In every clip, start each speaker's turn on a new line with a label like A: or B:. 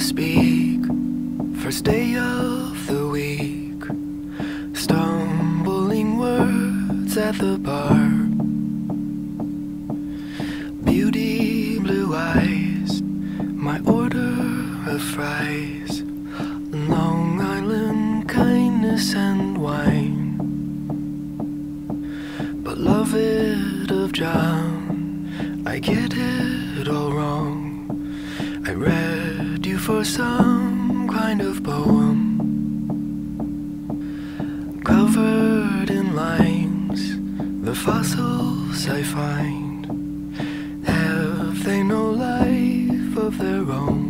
A: speak. First day of the week, stumbling words at the bar. Beauty, blue eyes, my order of fries, Long Island kindness and wine. Beloved of John, I get it all wrong. I read you for some kind of poem, covered in lines, the fossils I find, have they no life of their own?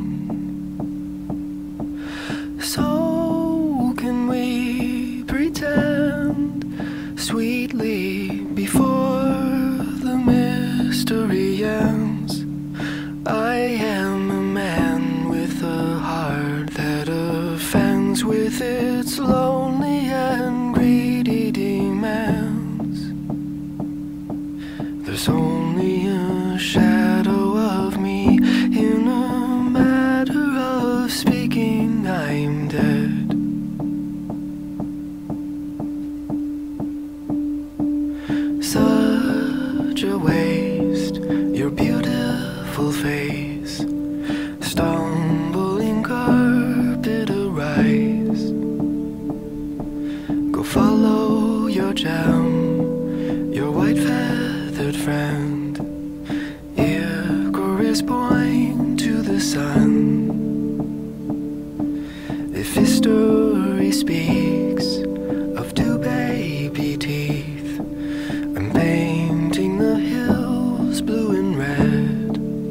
A: So can we pretend sweetly before the mystery ends? I am a man with a heart that offends with its lonely and greedy demands. There's only a shadow of me in a matter of speaking. I'm dead. Such a waste, your beautiful face, stumbling carpet arise. Go follow your gem, your white feathered friend. Icarus point to the sun. If history speaks of two baby teeth, I'm painting the hills blue and red.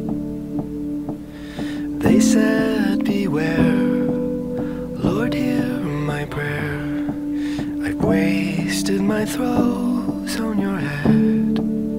A: They said beware, Lord hear my prayer. I've wasted my throws on your head.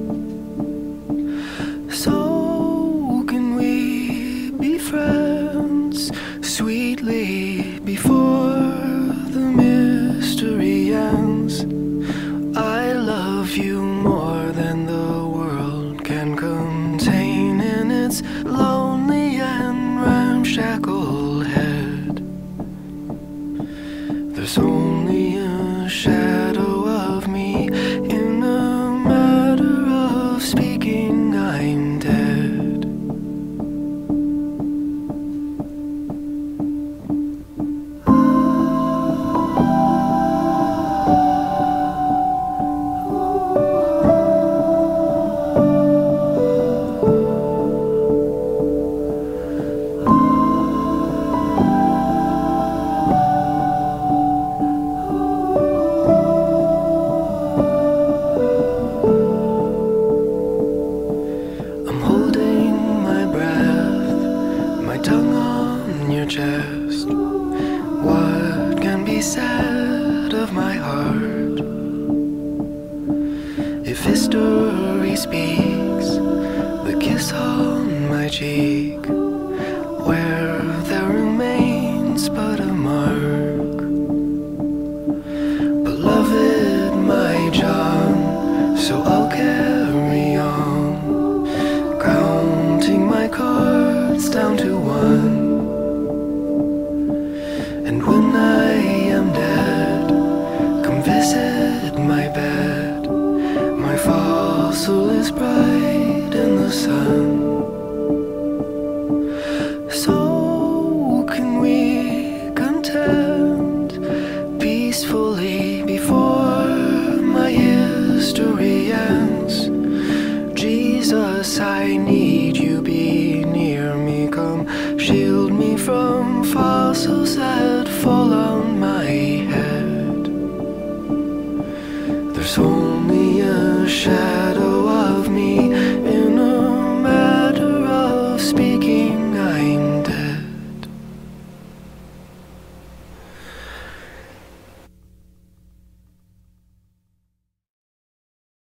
A: So can we be friends sweetly before the mystery ends? I love you more than the world can contain in its lonely and ramshackle head. There's only a shadow of me in a matter of speaking. I'm dead. Tongue on your chest, what can be said of my heart? If history speaks, the kiss on my cheek, where there remains but a mark. Beloved, my John, so I'll carry on, counting my cards down to one. And when I am dead, come visit my bed. My fossil is bright in the sun. So can we contend peacefully before my history ends? Jesus, I need you, be near me, come shield me from fossils that fall on my head. There's only a shadow